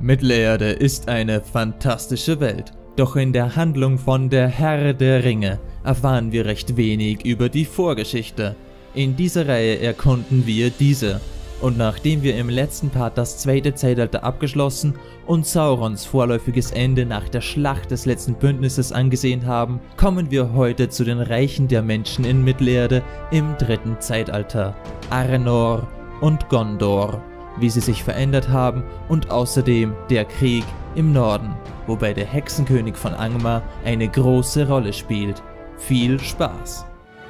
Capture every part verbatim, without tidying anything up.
Mittelerde ist eine fantastische Welt, doch in der Handlung von Der Herr der Ringe erfahren wir recht wenig über die Vorgeschichte. In dieser Reihe erkunden wir diese. Und nachdem wir im letzten Part das zweite Zeitalter abgeschlossen und Saurons vorläufiges Ende nach der Schlacht des letzten Bündnisses angesehen haben, kommen wir heute zu den Reichen der Menschen in Mittelerde im dritten Zeitalter, Arnor und Gondor, wie sie sich verändert haben und außerdem der Krieg im Norden, wobei der Hexenkönig von Angmar eine große Rolle spielt. Viel Spaß!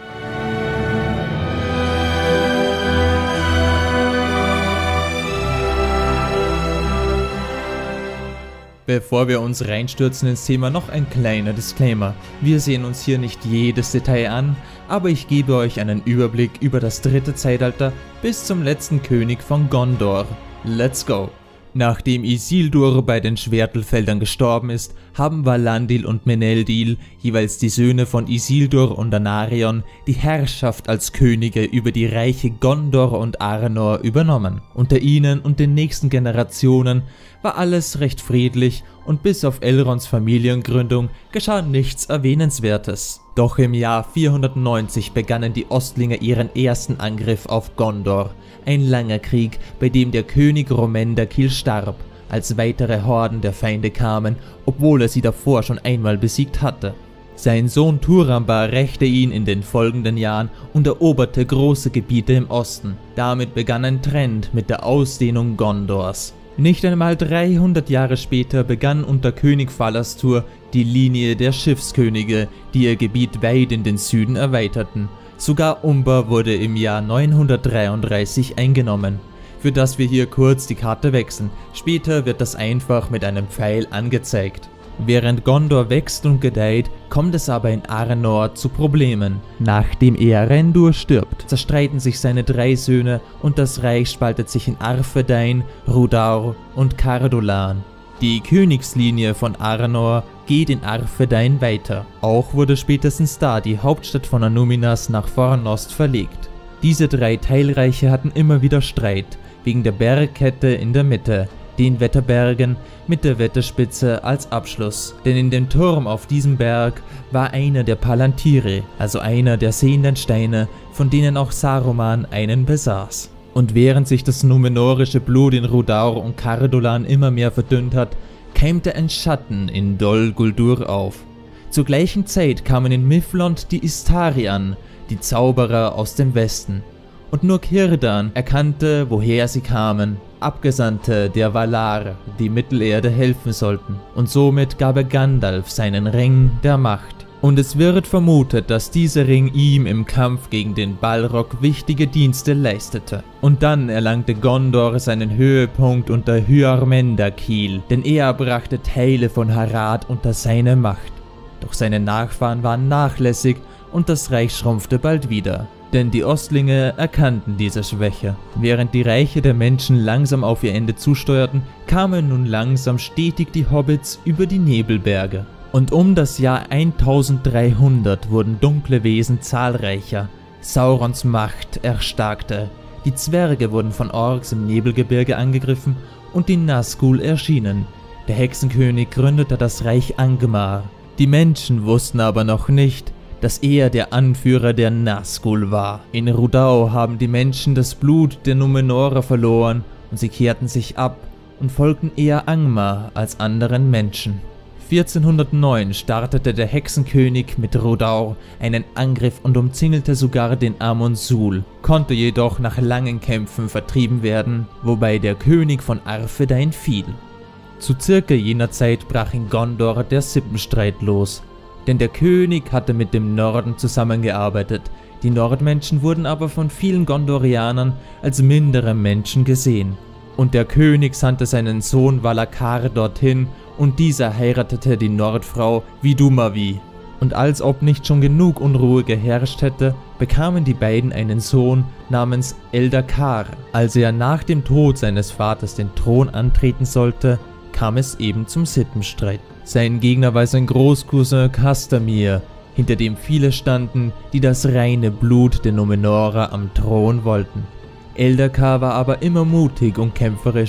Bevor wir uns reinstürzen ins Thema, noch ein kleiner Disclaimer. Wir sehen uns hier nicht jedes Detail an, aber ich gebe euch einen Überblick über das dritte Zeitalter bis zum letzten König von Gondor. Let's go! Nachdem Isildur bei den Schwertelfeldern gestorben ist, haben Valandil und Meneldil, jeweils die Söhne von Isildur und Anarion, die Herrschaft als Könige über die Reiche Gondor und Arnor übernommen. Unter ihnen und den nächsten Generationen war alles recht friedlich und bis auf Elrons Familiengründung geschah nichts Erwähnenswertes. Doch im Jahr vierhundertneunzig begannen die Ostlinge ihren ersten Angriff auf Gondor. Ein langer Krieg, bei dem der König Romendakil starb, als weitere Horden der Feinde kamen, obwohl er sie davor schon einmal besiegt hatte. Sein Sohn Turambar rächte ihn in den folgenden Jahren und eroberte große Gebiete im Osten. Damit begann ein Trend mit der Ausdehnung Gondors. Nicht einmal dreihundert Jahre später begann unter König Falastur die Linie der Schiffskönige, die ihr Gebiet weit in den Süden erweiterten. Sogar Umbar wurde im Jahr neunhundertdreiunddreißig eingenommen, für das wir hier kurz die Karte wechseln. Später wird das einfach mit einem Pfeil angezeigt. Während Gondor wächst und gedeiht, kommt es aber in Arnor zu Problemen. Nachdem Eärendil stirbt, zerstreiten sich seine drei Söhne und das Reich spaltet sich in Arthedain, Rhudaur und Cardolan. Die Königslinie von Arnor geht in Arthedain weiter. Auch wurde spätestens da die Hauptstadt von Annúminas nach Fornost verlegt. Diese drei Teilreiche hatten immer wieder Streit, wegen der Bergkette in der Mitte, den Wetterbergen mit der Wetterspitze als Abschluss. Denn in dem Turm auf diesem Berg war einer der Palantiri, also einer der sehenden Steine, von denen auch Saruman einen besaß. Und während sich das numenorische Blut in Rhudaur und Cardolan immer mehr verdünnt hat, keimte ein Schatten in Dol Guldur auf. Zur gleichen Zeit kamen in Mithland die Istari an, die Zauberer aus dem Westen. Und nur Círdan erkannte, woher sie kamen, Abgesandte der Valar, die Mittelerde helfen sollten. Und somit gab er Gandalf seinen Ring der Macht. Und es wird vermutet, dass dieser Ring ihm im Kampf gegen den Balrog wichtige Dienste leistete. Und dann erlangte Gondor seinen Höhepunkt unter Hyarmendakil, denn er brachte Teile von Harad unter seine Macht. Doch seine Nachfahren waren nachlässig und das Reich schrumpfte bald wieder. Denn die Ostlinge erkannten diese Schwäche. Während die Reiche der Menschen langsam auf ihr Ende zusteuerten, kamen nun langsam stetig die Hobbits über die Nebelberge. Und um das Jahr eintausenddreihundert wurden dunkle Wesen zahlreicher. Saurons Macht erstarkte. Die Zwerge wurden von Orks im Nebelgebirge angegriffen und die Nazgul erschienen. Der Hexenkönig gründete das Reich Angmar. Die Menschen wussten aber noch nicht, dass er der Anführer der Nazgul war. In Rhudaur haben die Menschen das Blut der Numenorer verloren und sie kehrten sich ab und folgten eher Angmar als anderen Menschen. vierzehnhundertneun startete der Hexenkönig mit Rhudaur einen Angriff und umzingelte sogar den Amon-Sul, konnte jedoch nach langen Kämpfen vertrieben werden, wobei der König von Arthedain fiel. Zu circa jener Zeit brach in Gondor der Sippenstreit los, denn der König hatte mit dem Norden zusammengearbeitet. Die Nordmenschen wurden aber von vielen Gondorianern als mindere Menschen gesehen. Und der König sandte seinen Sohn Valakar dorthin und dieser heiratete die Nordfrau Vidumavi. Und als ob nicht schon genug Unruhe geherrscht hätte, bekamen die beiden einen Sohn namens Eldacar. Als er nach dem Tod seines Vaters den Thron antreten sollte, kam es eben zum Sippenstreit. Sein Gegner war sein Großcousin Castamir, hinter dem viele standen, die das reine Blut der Numenorer am Thron wollten. Eldacar war aber immer mutig und kämpferisch,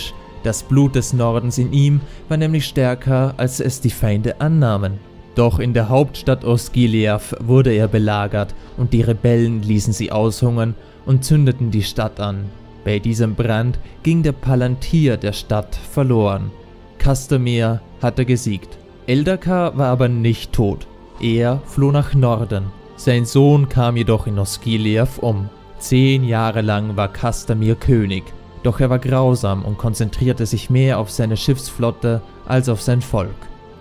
Das Blut des Nordens in ihm war nämlich stärker, als es die Feinde annahmen. Doch in der Hauptstadt Osgiliath wurde er belagert und die Rebellen ließen sie aushungern und zündeten die Stadt an. Bei diesem Brand ging der Palantir der Stadt verloren. Castamir hatte gesiegt. Eldacar war aber nicht tot. Er floh nach Norden. Sein Sohn kam jedoch in Osgiliath um. Zehn Jahre lang war Castamir König, doch er war grausam und konzentrierte sich mehr auf seine Schiffsflotte als auf sein Volk.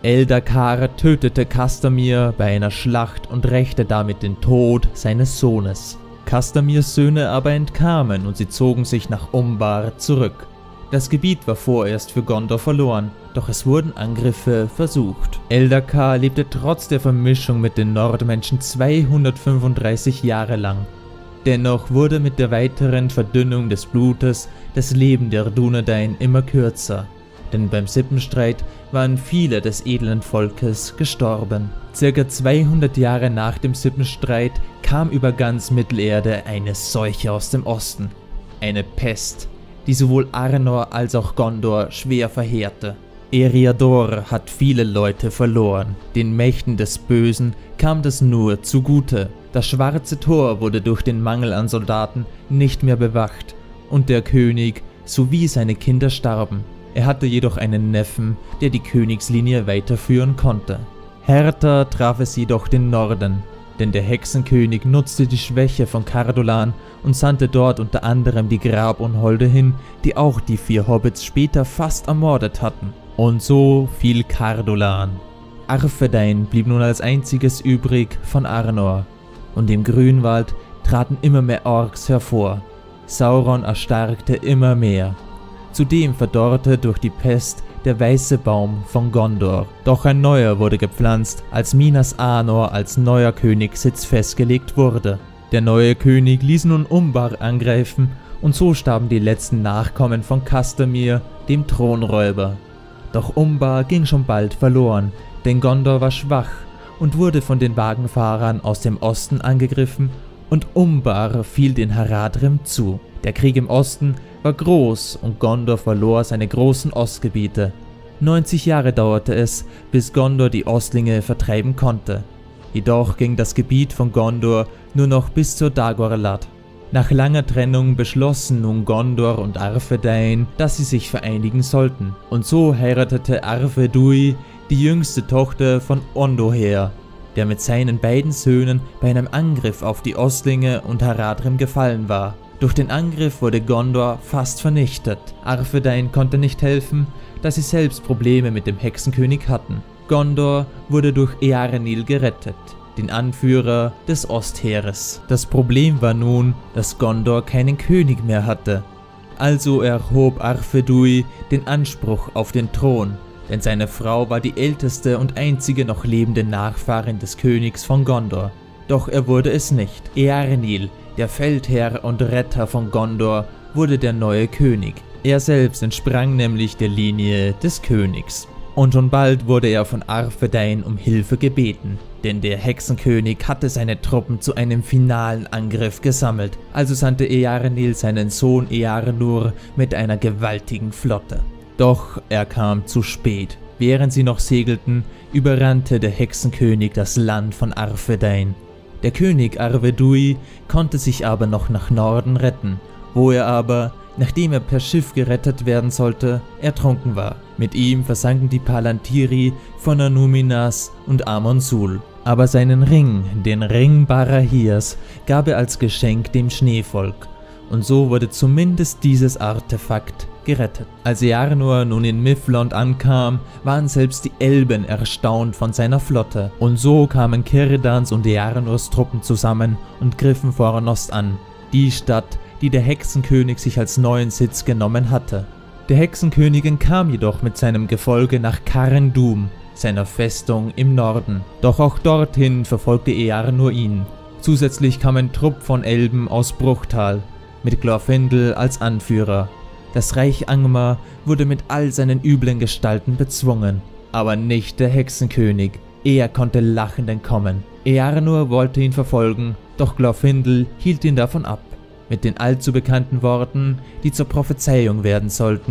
Eldacar tötete Castamir bei einer Schlacht und rächte damit den Tod seines Sohnes. Castamirs Söhne aber entkamen und sie zogen sich nach Umbar zurück. Das Gebiet war vorerst für Gondor verloren, doch es wurden Angriffe versucht. Eldacar lebte trotz der Vermischung mit den Nordmenschen zweihundertfünfunddreißig Jahre lang. Dennoch wurde mit der weiteren Verdünnung des Blutes das Leben der Dúnedain immer kürzer, denn beim Sippenstreit waren viele des edlen Volkes gestorben. Circa zweihundert Jahre nach dem Sippenstreit kam über ganz Mittelerde eine Seuche aus dem Osten, eine Pest, die sowohl Arnor als auch Gondor schwer verheerte. Eriador hat viele Leute verloren, den Mächten des Bösen kam das nur zugute. Das Schwarze Tor wurde durch den Mangel an Soldaten nicht mehr bewacht und der König sowie seine Kinder starben. Er hatte jedoch einen Neffen, der die Königslinie weiterführen konnte. Härter traf es jedoch den Norden, denn der Hexenkönig nutzte die Schwäche von Cardolan und sandte dort unter anderem die Grabunholde hin, die auch die vier Hobbits später fast ermordet hatten. Und so fiel Cardolan. Arthedain blieb nun als einziges übrig von Arnor, und im Grünwald traten immer mehr Orks hervor. Sauron erstarkte immer mehr. Zudem verdorrte durch die Pest der weiße Baum von Gondor. Doch ein neuer wurde gepflanzt, als Minas Anor als neuer Königssitz festgelegt wurde. Der neue König ließ nun Umbar angreifen und so starben die letzten Nachkommen von Castamir, dem Thronräuber. Doch Umbar ging schon bald verloren, denn Gondor war schwach und wurde von den Wagenfahrern aus dem Osten angegriffen und Umbar fiel den Haradrim zu. Der Krieg im Osten war groß und Gondor verlor seine großen Ostgebiete. neunzig Jahre dauerte es, bis Gondor die Ostlinge vertreiben konnte. Jedoch ging das Gebiet von Gondor nur noch bis zur Dagorlad. Nach langer Trennung beschlossen nun Gondor und Arthedain, dass sie sich vereinigen sollten. Und so heiratete Arvedui die jüngste Tochter von Ondoher, der mit seinen beiden Söhnen bei einem Angriff auf die Ostlinge und Haradrim gefallen war. Durch den Angriff wurde Gondor fast vernichtet. Arthedain konnte nicht helfen, da sie selbst Probleme mit dem Hexenkönig hatten. Gondor wurde durch Eärendil gerettet, den Anführer des Ostheeres. Das Problem war nun, dass Gondor keinen König mehr hatte. Also erhob Arvedui den Anspruch auf den Thron, denn seine Frau war die älteste und einzige noch lebende Nachfahrin des Königs von Gondor. Doch er wurde es nicht. Eärendil, der Feldherr und Retter von Gondor, wurde der neue König. Er selbst entsprang nämlich der Linie des Königs. Und schon bald wurde er von Arthedain um Hilfe gebeten, denn der Hexenkönig hatte seine Truppen zu einem finalen Angriff gesammelt, also sandte Eärendil seinen Sohn Eärnur mit einer gewaltigen Flotte. Doch er kam zu spät. Während sie noch segelten, überrannte der Hexenkönig das Land von Arthedain. Der König Arvedui konnte sich aber noch nach Norden retten, wo er aber, nachdem er per Schiff gerettet werden sollte, ertrunken war. Mit ihm versanken die Palantiri von Anúminas und Amon-Sul. Aber seinen Ring, den Ring Barahirs, gab er als Geschenk dem Schneevolk. Und so wurde zumindest dieses Artefakt gerettet. Als Eärnur nun in Mithlond ankam, waren selbst die Elben erstaunt von seiner Flotte. Und so kamen Círudans und Eärnurs Truppen zusammen und griffen Fornost an, die Stadt, die der Hexenkönig sich als neuen Sitz genommen hatte. Der Hexenkönig kam jedoch mit seinem Gefolge nach Carn-dûm, seiner Festung im Norden. Doch auch dorthin verfolgte Eärnur ihn. Zusätzlich kam ein Trupp von Elben aus Bruchtal, mit Glorfindel als Anführer. Das Reich Angmar wurde mit all seinen üblen Gestalten bezwungen, aber nicht der Hexenkönig. Er konnte lachend entkommen. Eärnur wollte ihn verfolgen, doch Glorfindel hielt ihn davon ab. Mit den allzu bekannten Worten, die zur Prophezeiung werden sollten: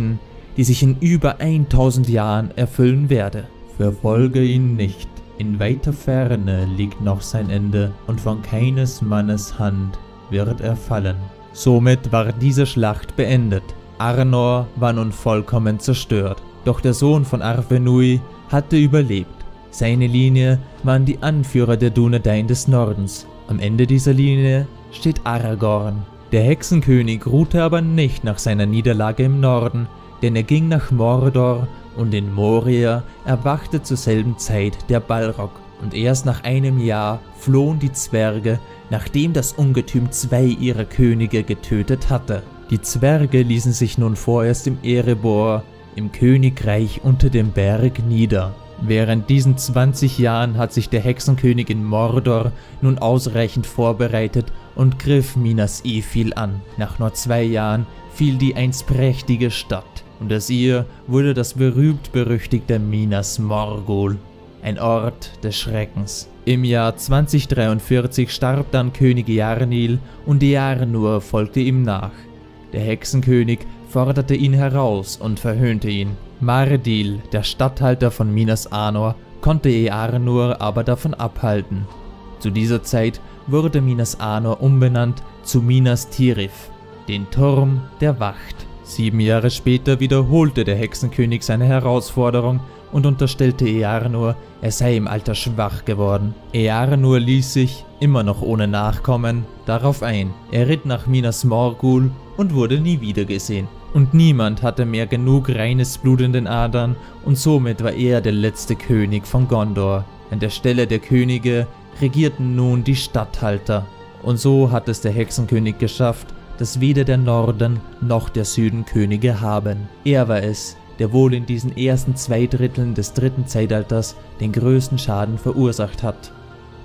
die sich in über tausend Jahren erfüllen werde. Verfolge ihn nicht. In weiter Ferne liegt noch sein Ende, und von keines Mannes Hand wird er fallen. Somit war diese Schlacht beendet. Arnor war nun vollkommen zerstört, doch der Sohn von Arvenui hatte überlebt. Seine Linie waren die Anführer der Dunedain des Nordens. Am Ende dieser Linie steht Aragorn. Der Hexenkönig ruhte aber nicht nach seiner Niederlage im Norden, denn er ging nach Mordor, und in Moria erwachte zur selben Zeit der Balrog, und erst nach einem Jahr flohen die Zwerge, nachdem das Ungetüm zwei ihrer Könige getötet hatte. Die Zwerge ließen sich nun vorerst im Erebor, im Königreich unter dem Berg, nieder. Während diesen zwanzig Jahren hat sich der Hexenkönig in Mordor nun ausreichend vorbereitet und griff Minas Ithil an. Nach nur zwei Jahren fiel die einst prächtige Stadt, und aus ihr wurde das berühmt-berüchtigte Minas Morgul, ein Ort des Schreckens. Im Jahr zwanzig-dreiundvierzig starb dann König Eärnil, und Eärnur folgte ihm nach. Der Hexenkönig forderte ihn heraus und verhöhnte ihn. Mardil, der Statthalter von Minas Anor, konnte Eärnur aber davon abhalten. Zu dieser Zeit wurde Minas Anor umbenannt zu Minas Tirith, den Turm der Wacht. Sieben Jahre später wiederholte der Hexenkönig seine Herausforderung und unterstellte Eärnur, er sei im Alter schwach geworden. Eärnur ließ sich, immer noch ohne Nachkommen, darauf ein. Er ritt nach Minas Morgul und wurde nie wieder gesehen. Und niemand hatte mehr genug reines Blut in den Adern, und somit war er der letzte König von Gondor. An der Stelle der Könige regierten nun die Statthalter. Und so hat es der Hexenkönig geschafft, dass weder der Norden noch der Süden Könige haben. Er war es, der wohl in diesen ersten zwei Dritteln des dritten Zeitalters den größten Schaden verursacht hat.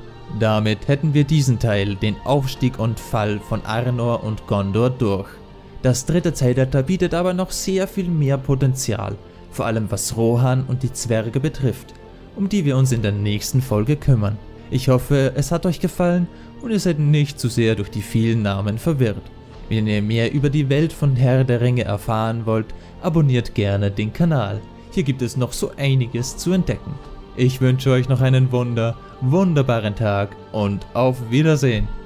Damit hätten wir diesen Teil, den Aufstieg und Fall von Arnor und Gondor, durch. Das dritte Zeitalter bietet aber noch sehr viel mehr Potenzial, vor allem was Rohan und die Zwerge betrifft, um die wir uns in der nächsten Folge kümmern. Ich hoffe, es hat euch gefallen und ihr seid nicht zu sehr durch die vielen Namen verwirrt. Wenn ihr mehr über die Welt von Herr der Ringe erfahren wollt, abonniert gerne den Kanal. Hier gibt es noch so einiges zu entdecken. Ich wünsche euch noch einen wunder, wunderbaren Tag und auf Wiedersehen.